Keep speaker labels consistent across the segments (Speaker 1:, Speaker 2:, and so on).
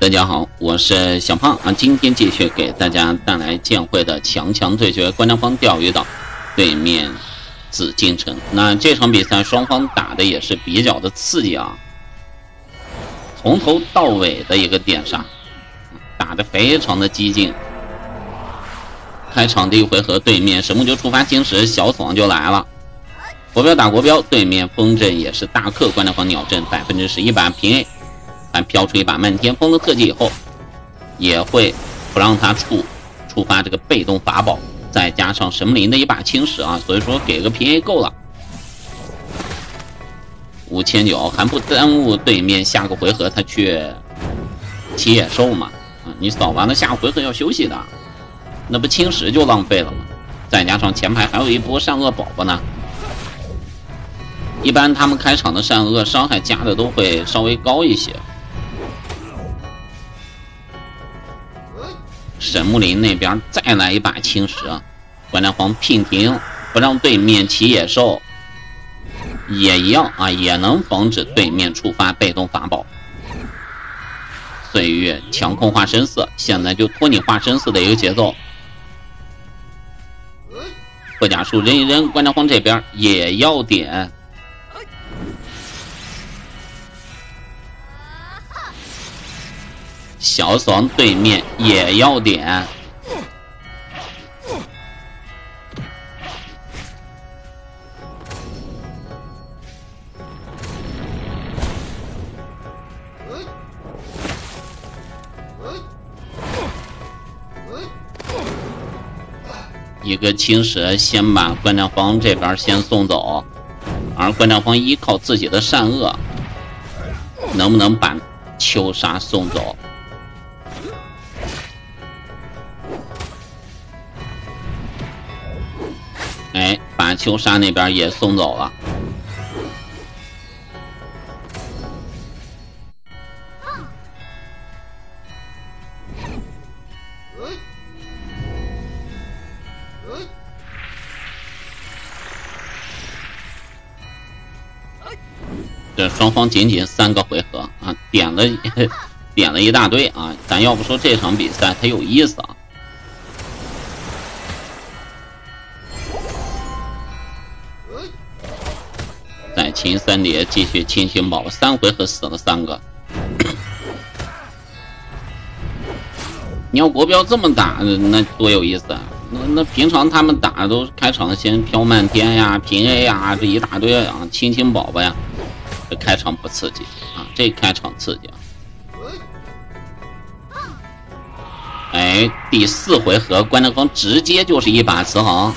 Speaker 1: 大家好，我是小胖啊，今天继续给大家带来剑会的强强对决，关张方钓鱼岛对面紫禁城。那这场比赛双方打的也是比较的刺激啊，从头到尾的一个点杀，打得非常的激进。开场第一回合，对面神木就触发侵蚀，小爽就来了。国标打国标，对面风阵也是大克关张方鸟阵11%把平 A。但飘出一把漫天风的特技以后，也会不让他触发这个被动法宝，再加上神木林的一把侵蚀啊，所以说给个平 A 够了。5900还不耽误对面下个回合他去骑野兽嘛？你扫完了下回合要休息的，那不侵蚀就浪费了吗？再加上前排还有一波善恶宝宝呢。一般他们开场的善恶伤害加的都会稍微高一些。神木林那边再来一把侵蚀，关张方娉婷不让对面骑野兽，也一样啊，也能防止对面触发被动法宝。岁月强控化身4，现在就拖你化身4的一个节奏。破甲术扔一扔，关张方这边也要点。小爽对面也要点，一个侵蚀先把关张方这边先送走，而关张方依靠自己的善恶，能不能把秋沙送走？哎，把秋沙那边也送走了。这双方仅3个回合啊，点了一大堆啊，咱要不说这场比赛它有意思啊。再清3叠，继续清清宝，3回合死了3个。你要国标这么打，那多有意思啊！那平常他们打都开场先飘漫天呀、平 A 呀，这一大堆啊，清清宝宝呀，这开场不刺激啊，这开场刺激啊！哎，第4回合，关张方直接就是一把慈航。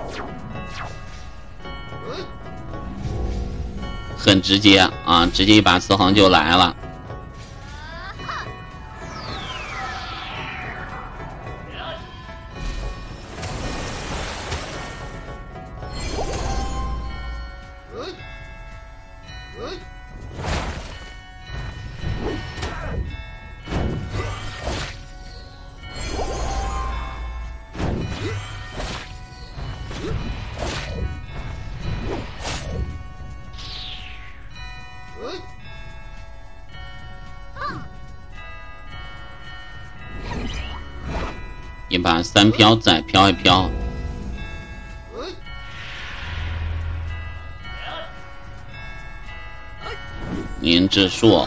Speaker 1: 很直接啊，直接一把慈航就来了。一把3飘，再飘一飘。凝智术，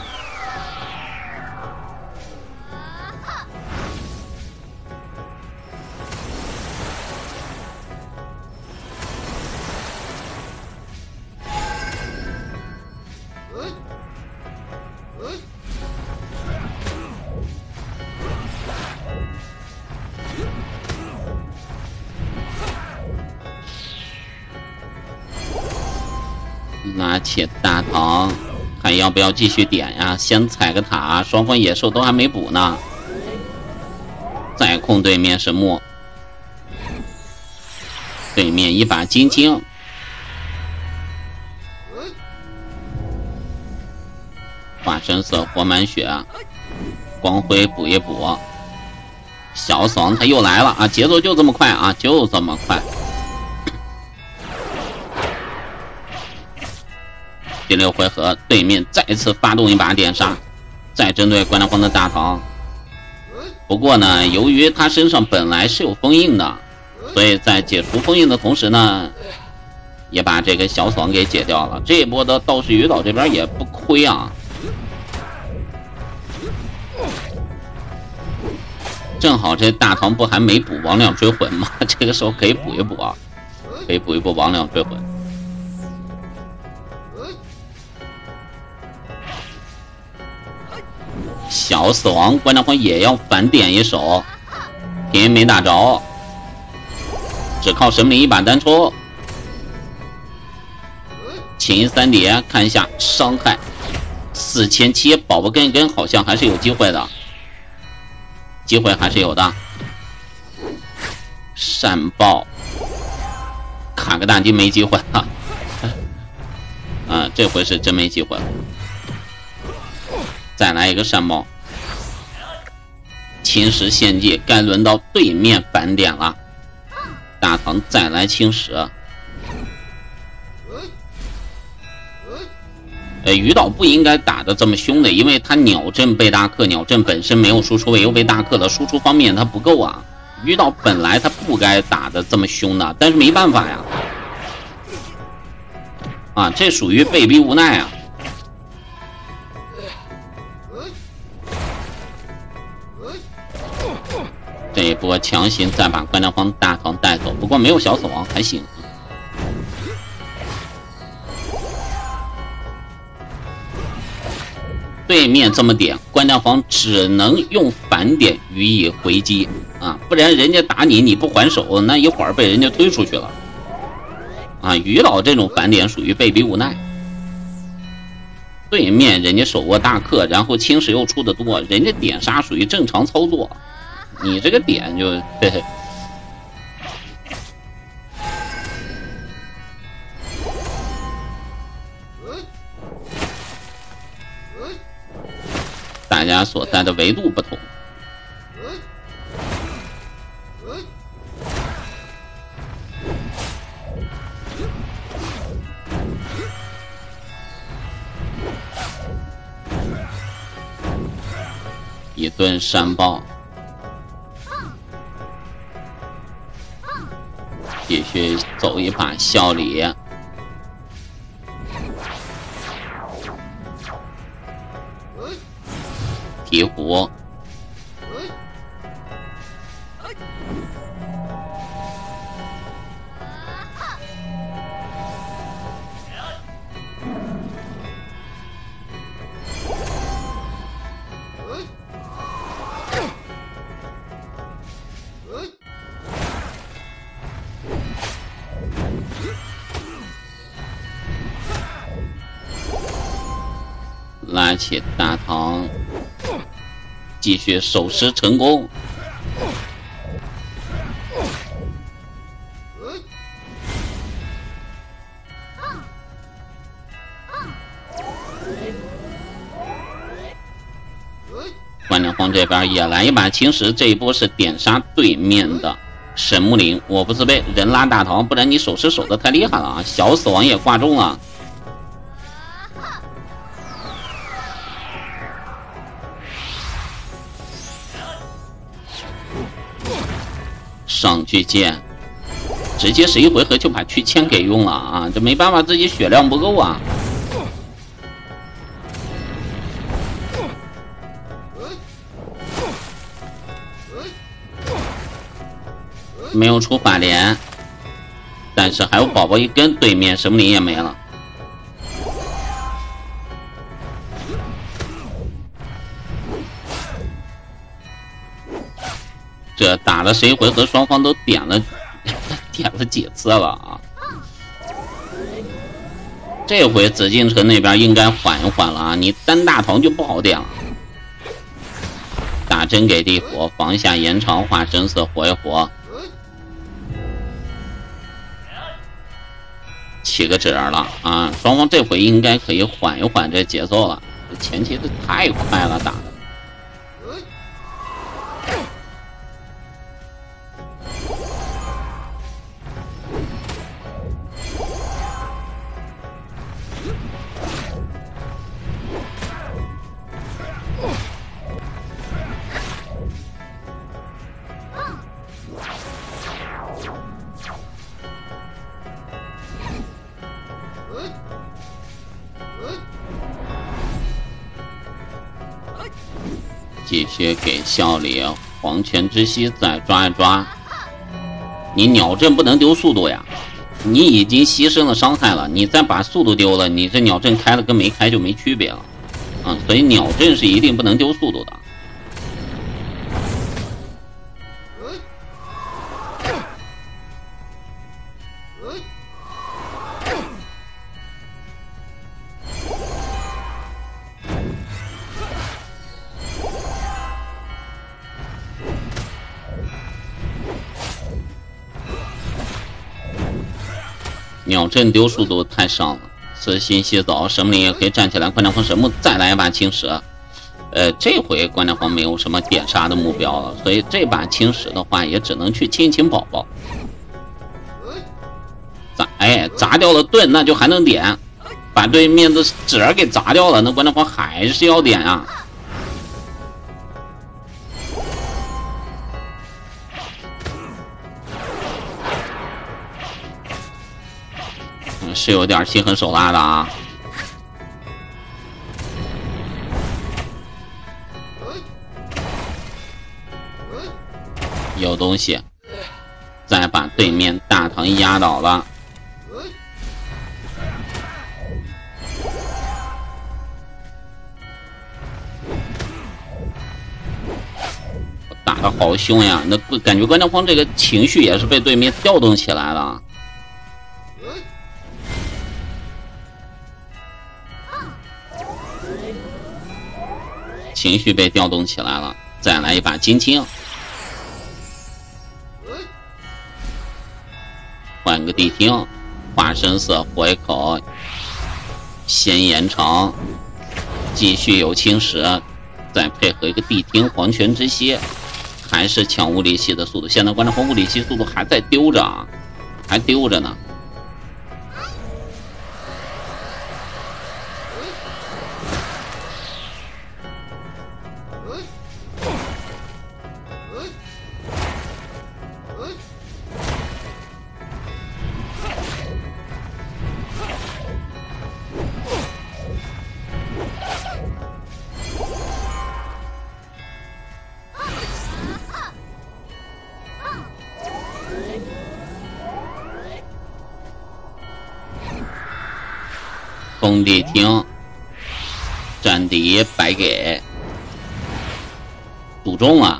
Speaker 1: 拿起大唐，看要不要继续点呀？先踩个塔，双方野兽都还没补呢。再控对面神木，对面一把金晶，化身色活满血，光辉补一补。小爽他又来了啊！节奏就这么快啊，就这么快。第6回合，对面再次发动一把点杀， 再针对关良方的大唐。不过呢，由于他身上本来是有封印的，所以在解除封印的同时呢，也把这个小死亡给解掉了。这一波的道士鱼岛这边也不亏啊。正好这大唐不还没补魍魉追魂吗？这个时候可以补一补啊，可以补一补魍魉追魂。小死亡，关良方也要反点一手，平没打着，只靠神灵一把单抽。秦三叠看一下伤害4700，宝宝跟一跟好像还是有机会的，机会还是有的。闪爆，卡个大金没机会了。这回是真没机会了。再来一个闪爆，侵蚀献祭，该轮到对面反点了。大唐再来侵蚀。鱼岛不应该打得这么凶的，因为他鸟阵被大克，鸟阵本身没有输出位，又被大克了，输出方面他不够啊。鱼岛本来他不该打得这么凶的，但是没办法呀。这属于被逼无奈啊。这一波强行再把关良方大唐带走，不过没有小死亡，还行。对面这么点，关良方只能用反点予以回击不然人家打你，你不还手，那一会儿被人家推出去了鱼岛这种反点属于被逼无奈。对面人家手握大克，然后侵蚀又出的多，人家点杀属于正常操作，你这个点就嘿嘿。大家所在的维度不同。一顿山爆，继续走一把笑里。提壶，拉起大唐，继续守尸成功。关良方这边也来一把侵蚀，这一波是点杀对面的神木林。我不自卑，人拉大唐，不然你守尸守的太厉害了啊！小死亡也挂中了。上巨剑，直接11回合就把巨剑给用了啊！这没办法，自己血量不够啊。没有出法莲，但是还有宝宝一根，对面神木林也没了。这打了11回合，双方都点了几次了啊！这回紫禁城那边应该缓一缓了啊！你单大唐就不好点了。打针给地火，防下延长化神色，活一活。7个指了啊！双方这回应该可以缓一缓这节奏了。这前期的太快了，打的。 继续给效力黄泉之息再抓一抓。你鸟阵不能丢速度呀，你已经牺牲了伤害了，你再把速度丢了，你这鸟阵开了跟没开就没区别了啊！所以鸟阵是一定不能丢速度的。鸟阵丢速度太伤了，慈心洗澡，神木林也可以站起来，关将荒神木再来一把青石。这回关将荒没有什么点杀的目标了，所以这把青石的话也只能去亲亲宝宝。砸掉了盾，那就还能点，把对面的纸儿给砸掉了，那关将荒还是要点啊。是有点心狠手辣的啊！有东西，再把对面大唐压倒了。打得好凶呀！那感觉关将荒这个情绪也是被对面调动起来了。情绪被调动起来了，再来一把金青，换个地听，化身色活一口，先延长，继续有青石，再配合一个地听黄泉之息，还是抢物理系的速度。现在关将荒物理系速度还在丢着啊，还丢着呢。封地听，战敌白给，赌中了。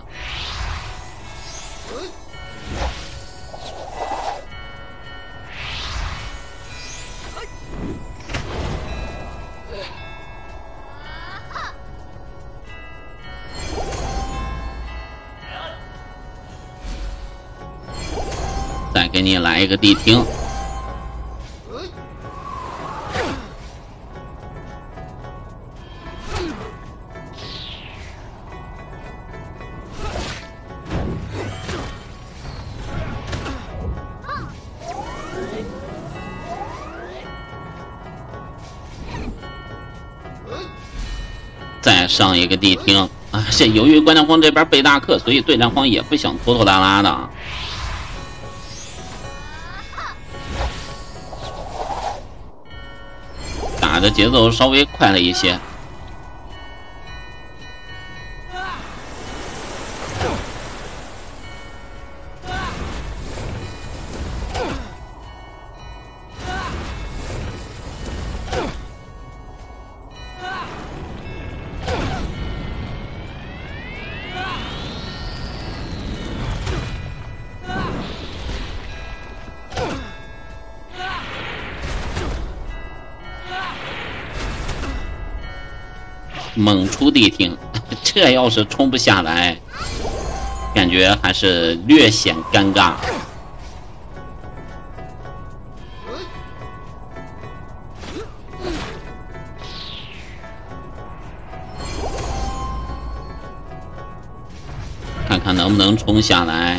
Speaker 1: 再给你来一个地听。再上一个地听啊！这由于关将荒这边被大克，所以对战方也不想拖拖拉拉的。打的节奏稍微快了一些。猛出地听，这要是冲不下来，感觉还是略显尴尬。看看能不能冲下来。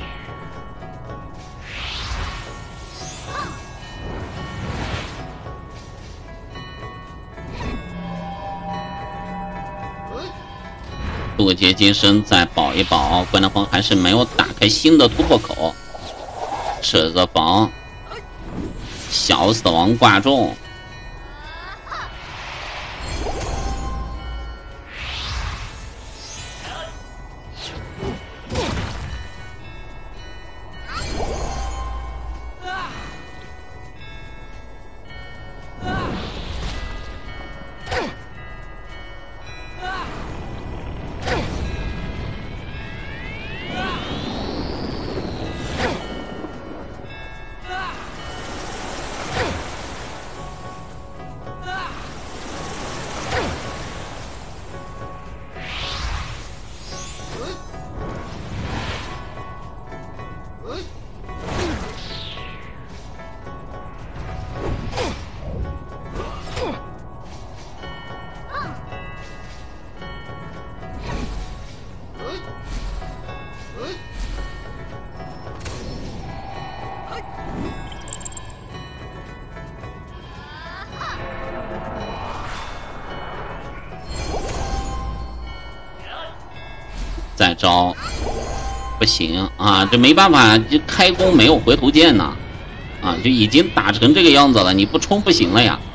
Speaker 1: 渡劫金身再保一保，关将荒还是没有打开新的突破口。狮子房，小死亡挂中。 再招不行啊，这没办法，这开弓没有回头箭呐，啊，就已经打成这个样子了，你不冲不行了呀。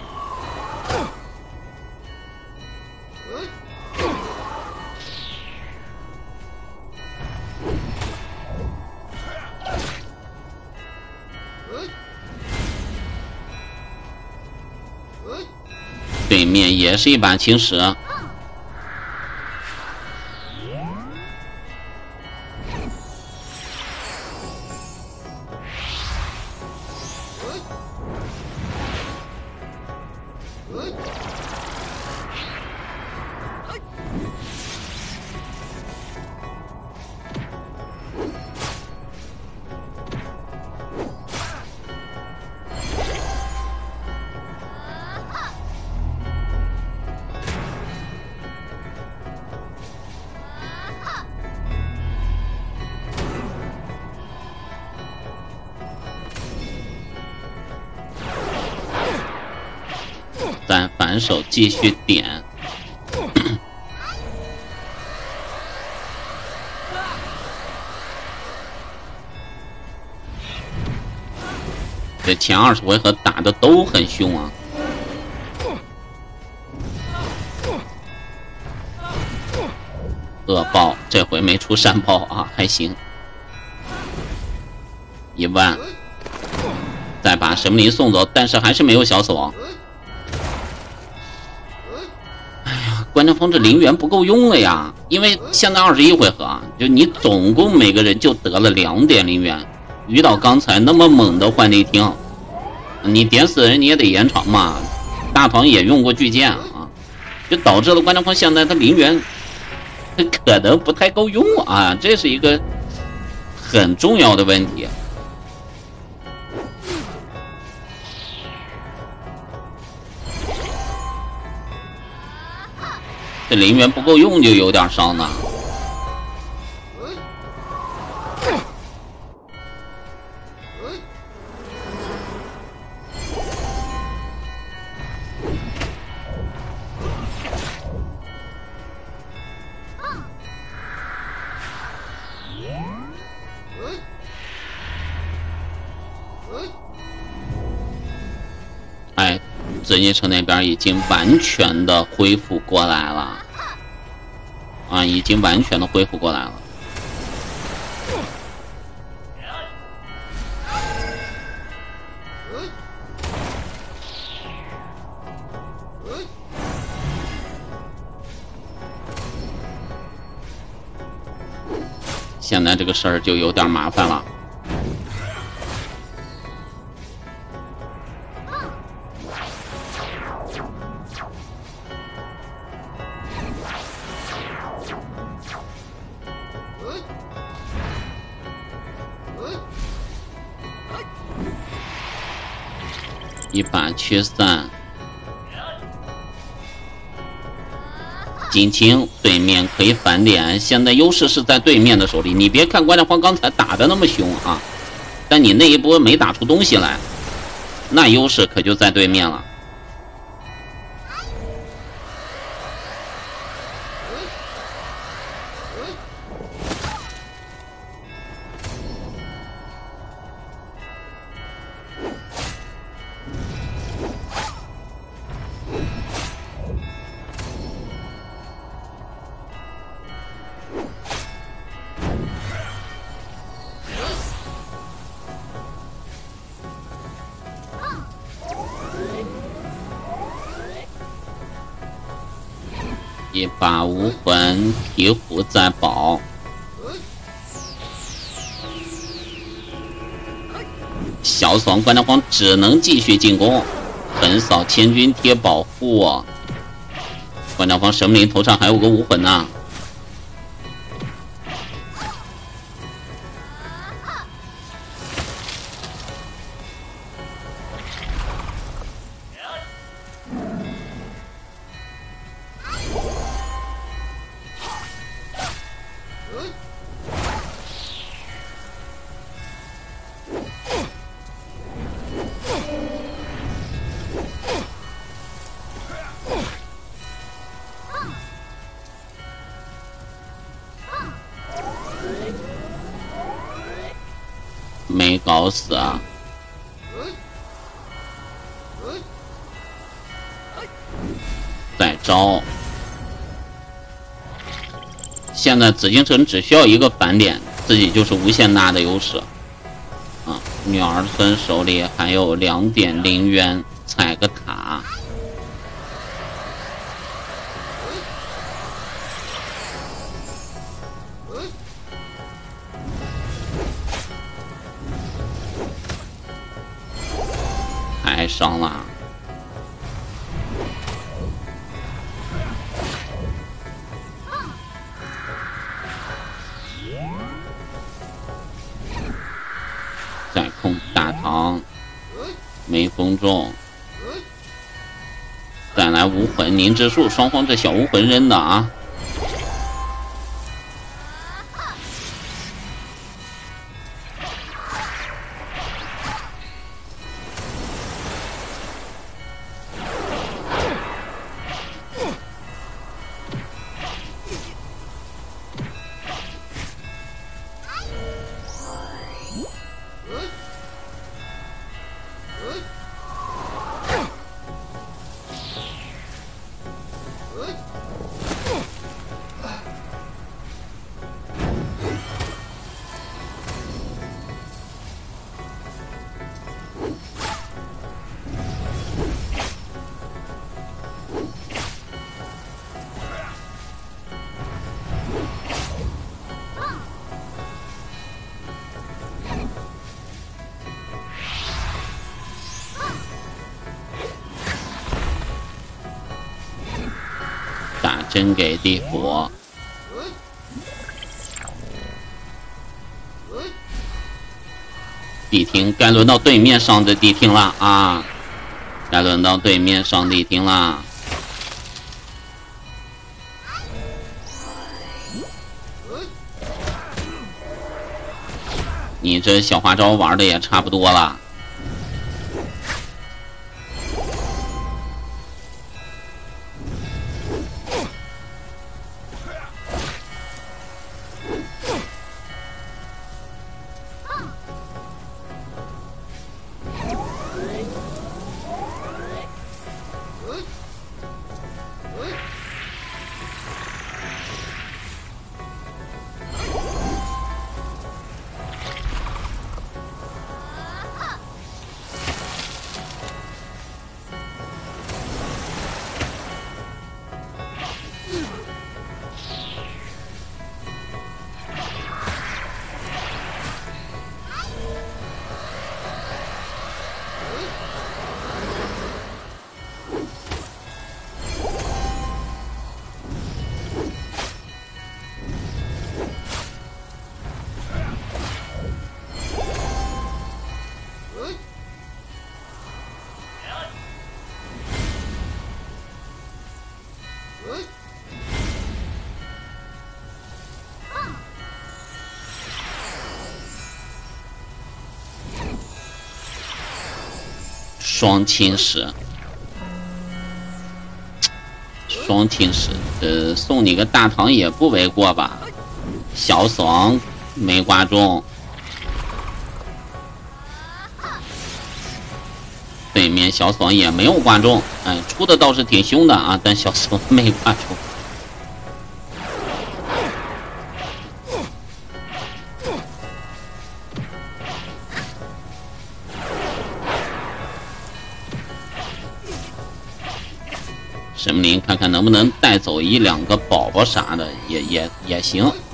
Speaker 1: 对面也是一把青石。但反手继续点，这前20回合打的都很凶啊。恶爆这回没出善爆啊，还行。1万，再把神木林送走，但是还是没有小死亡。关张峰这灵元不够用了呀，因为现在21回合啊，就你总共每个人就得了2点灵元。遇到刚才那么猛的幻力听，你点死人你也得延长嘛。大唐也用过巨剑啊，就导致了关张峰现在他灵元可能不太够用啊，这是一个很重要的问题。这灵元不够用就有点伤呢。哎，紫禁城那边已经完全的恢复过来了，啊，已经完全的恢复过来了。现在这个事儿就有点麻烦了。一把驱散，锦清对面可以反点，现在优势是在对面的手里。你别看关张峰刚才打的那么凶啊，但你那一波没打出东西来，那优势可就在对面了。一把无魂醍醐在保，小死亡关张峰只能继续进攻，横扫千钧贴保护。关张峰神木林头上还有个无魂呢， 没搞死啊！再招！现在紫禁城只需要一个反点，自己就是无限大的优势啊！女儿孙手里还有2.0元，踩个塔。太伤了，再控大唐，没封中，再来无魂凝之术，双方这小无魂扔的啊！打针给地府，地听该轮到对面上的地听了啊！该轮到对面上地听了。你这小花招玩的也差不多了。双侵蚀，双侵蚀，送你个大唐也不为过吧？小死亡没刮中，对面小死亡也没有刮中，哎，出的倒是挺凶的啊，但小死亡没刮中。神木林看看能不能带走1-2个宝宝啥的，也行啊。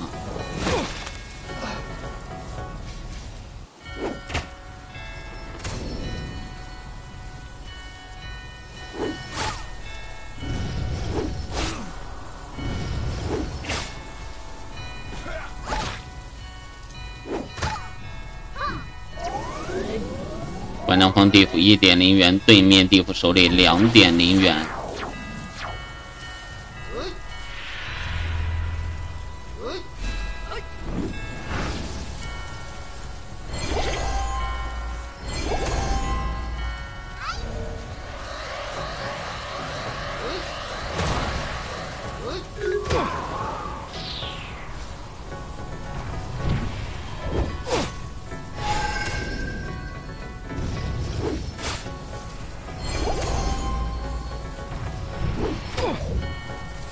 Speaker 1: 关张方地府1.0元，对面地府手里2.0元。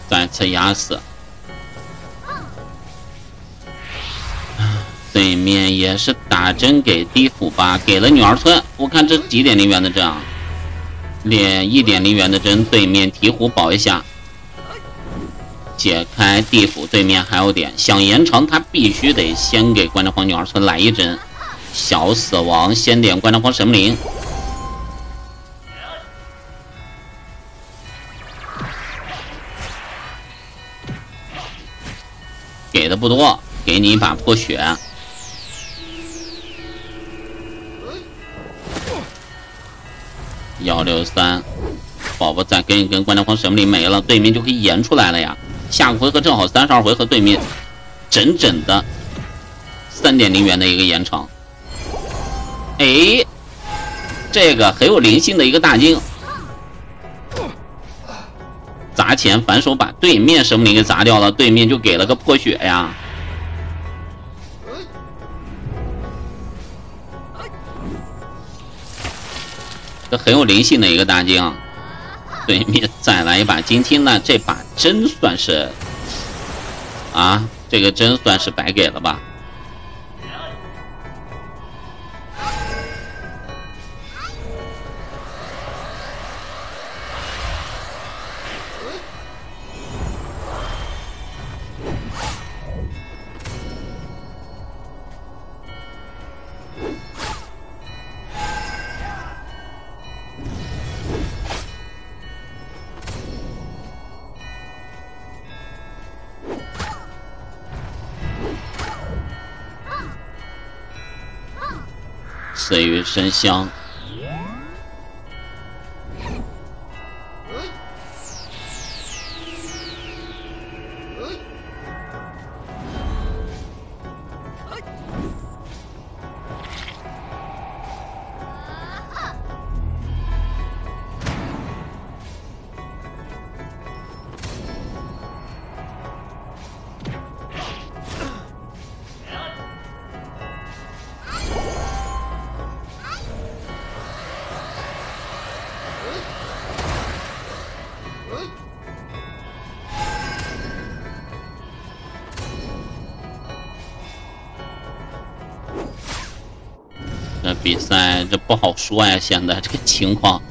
Speaker 1: 再次压死。对面也是打针给地府吧，给了女儿村。我看这几点0元的针啊，连1点0元的针，对面鹈鹕保一下，解开地府。对面还有点想延长，他必须得先给关张荒女儿村来一针。小死亡先点关张荒神灵，给的不多，给你一把破血。163，宝宝再跟一跟关张荒神灵没了，对面就可以延出来了呀。下个回合正好32回合，对面整整的3点0元的一个延长。哎，这个很有灵性的一个大金，砸钱反手把对面神灵给砸掉了，对面就给了个破血呀。这很有灵性的一个大金啊！对面再来一把金听呢，这把真算是啊，这个真算是白给了吧？岁月生香，这比赛这不好说呀，现在这个情况。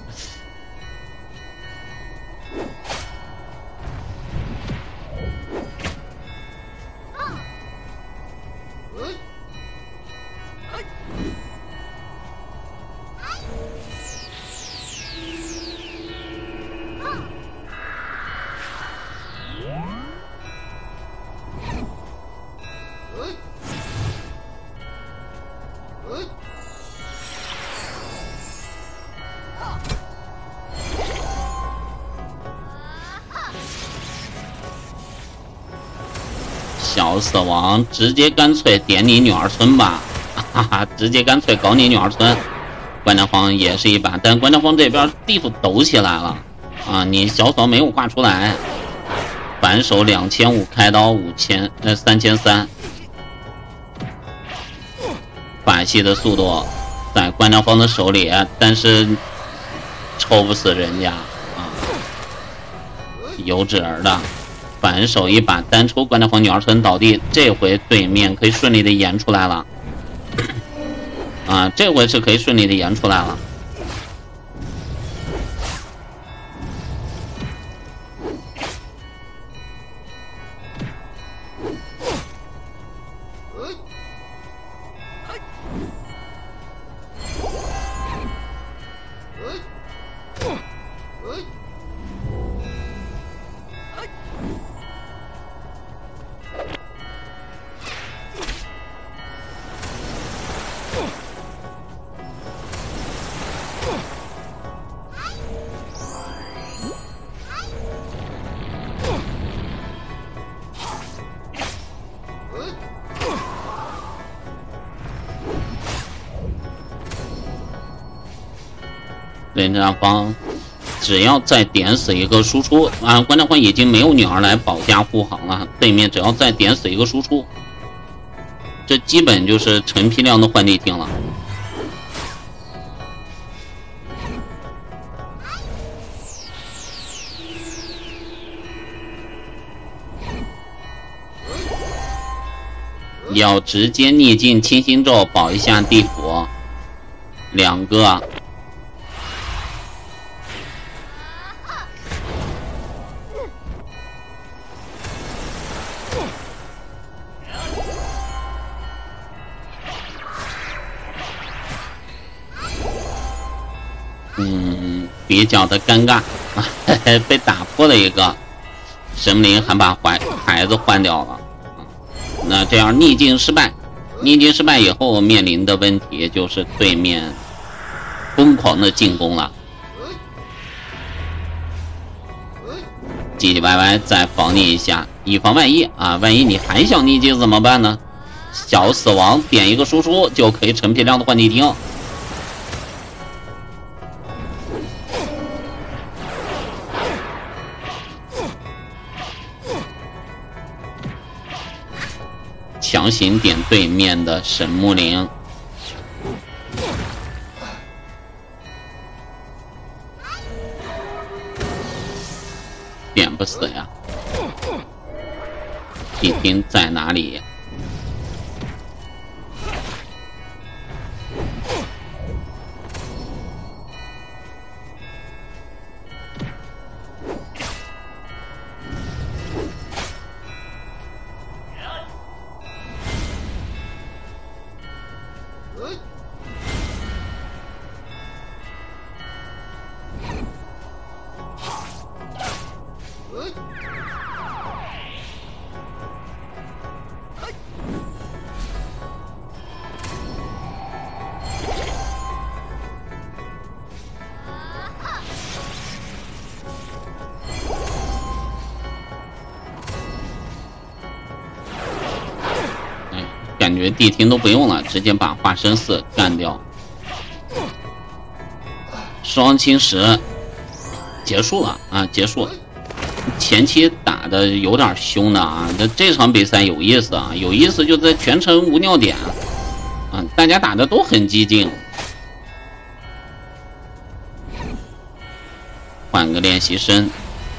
Speaker 1: 小死亡，直接干脆点你女儿村吧，哈哈，直接干脆搞你女儿村。关张荒也是一把，但关张荒这边地府抖起来了啊！你小爽没有挂出来，反手2500开刀3300，法系的速度在关张荒的手里，但是抽不死人家啊，有指儿的。反手一把单抽关张荒女儿村倒地，这回对面可以顺利的延出来了，啊，这回是可以顺利的延出来了。关张荒只要再点死一个输出啊，关张荒已经没有女儿来保驾护航了。对面只要再点死一个输出，这基本就是成批量的换地听了。 要直接逆境清心咒保一下地府，2个。比较的尴尬，被打破了一个神灵，还把牌子换掉了。那这样逆境失败，逆境失败以后面临的问题就是对面疯狂的进攻了，唧唧歪歪再防你一下，以防万一啊！万一你还想逆境怎么办呢？小死亡点一个输出就可以成批量的换地听。强行点对面的神木灵，点不死呀！地听在哪里？感觉地听都不用了，直接把化身4干掉，双侵蚀结束了啊！结束。前期打的有点凶的啊，这场比赛有意思啊，有意思就在全程无尿点啊，大家打的都很激进。换个练习生。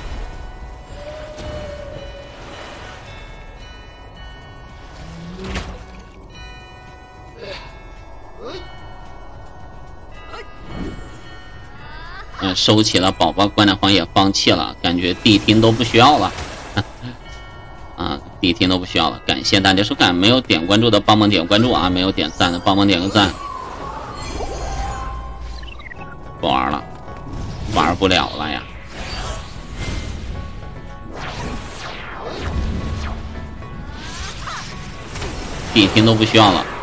Speaker 1: 收起了宝宝，观点皇也放弃了，感觉地听都不需要了，啊，地听都不需要了。感谢大家收看，没有点关注的帮忙点关注啊，没有点赞的帮忙点个赞。不玩了，玩不了了呀。地听都不需要了。